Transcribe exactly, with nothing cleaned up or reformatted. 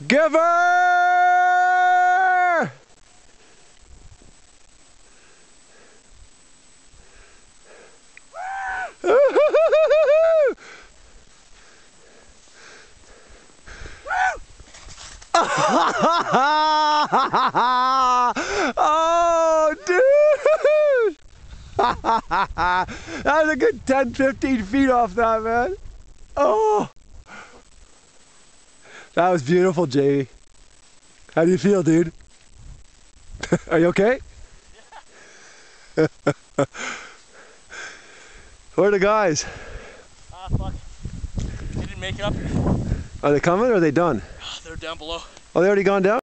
Give her! Oh, dude! That was a good ten, fifteen feet off that, man. Oh! That was beautiful, Jamie. How do you feel, dude? Are you okay? Yeah. Where are the guys? Ah, fuck. They didn't make it up. Are they coming or are they done? They're down below. Oh, they already gone down?